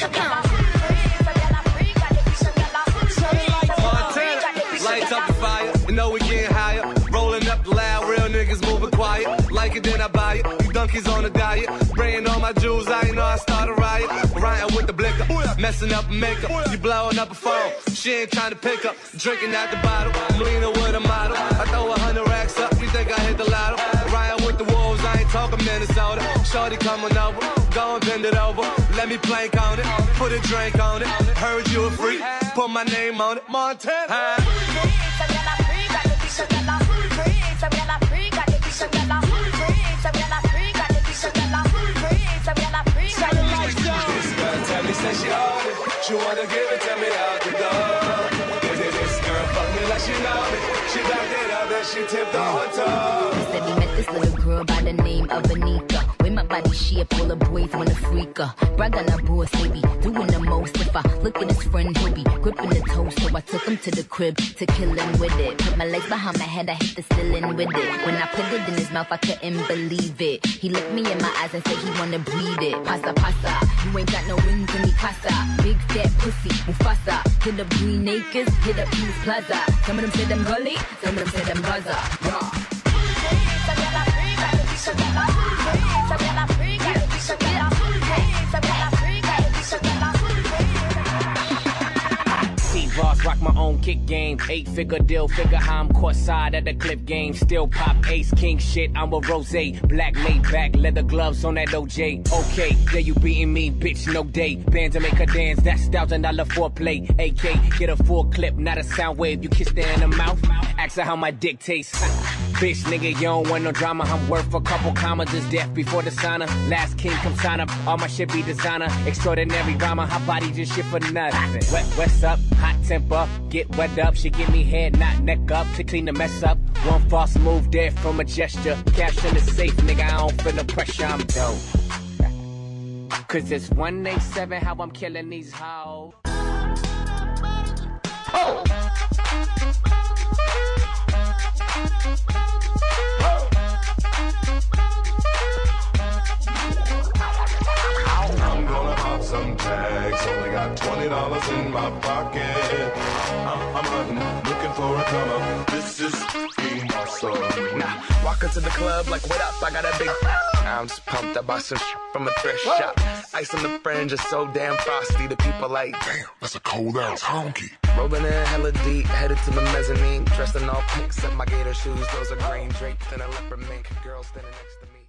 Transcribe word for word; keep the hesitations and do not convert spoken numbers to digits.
Montana, lights up the fire. You know we getting higher. Rolling up loud, real niggas moving quiet. Like it, then I buy it. You donkeys on a diet. Spraying all my jewels, I ain't know I start a riot. Ryan with the blicker, messing up makeup. You blowing up a phone, she ain't trying to pick up. Drinking out the bottle, I'm leaning with a model. I throw a hundred racks up, you think I hit the lotto? Ryan with the wolves, I ain't talking Minnesota. Shorty coming over, go and bend it over. Let me plank on it, put a drink on it. Heard you a freak, put my name on it. Montana. Said she on it, she wanna give it to me out the door. This girl fuck me like she know me. She backed it up and she tipped on her toes. Said he met this little girl by the name of Anika. With my body shape, all the boys wanna freak her. Brag on her boss, baby, doing the most. If I look at his friend, he'll be gripping the toast. So I took him to the crib to kill him with it. Put my legs behind my head, I hit the ceiling with it. When I put it in his mouth, I couldn't believe it. He looked me in my eyes and said he wanna breathe it. Pasa, pasa, you ain't got no wings in me casa. Big fat pussy, Mufasa. Hit up Green Acres, hit up Peace Plaza. Some of them say them gully, some of them say them Gaza. Raw. Ross, rock my own kick game. Eight figure deal, figure how I'm caught side at the clip game. Still pop ace king shit, I'm a rose. Black laid back, leather gloves on that O J. Okay, there you beating me, bitch, no day. Band to make her dance, that's thousand dollar foreplay. A K, get a full clip, not a sound wave. You kiss her in the mouth, ask her how my dick tastes. Bitch, nigga, you don't want no drama. I'm worth a couple commas, is death before the sauna. Last king come sign up, all my shit be designer. Extraordinary rhymer, hot body just shit for nothing. Wet, what's up, hot temper, get wet up. She give me head, not neck up, to clean the mess up. One false move there from a gesture. Cash in the safe, nigga, I don't feel the pressure, I'm dope. Cause it's one eight seven how I'm killing these hoes. Oh! I'm gonna pop some tags, only got twenty dollars in my pocket. I'm, I'm hunting, looking for a come up. This is being awesome. Nah, walk into the club like, what up? I got a big. I'm just pumped. I bought some shit from a thrift shop. Ice on the fringe is so damn frosty. The people like, damn, that's a cold ass honky. Rolling in hella deep, headed to the mezzanine. Dressed in all pink, set my gator shoes. Those are green draped in a leopard mink. Girl standing next to me.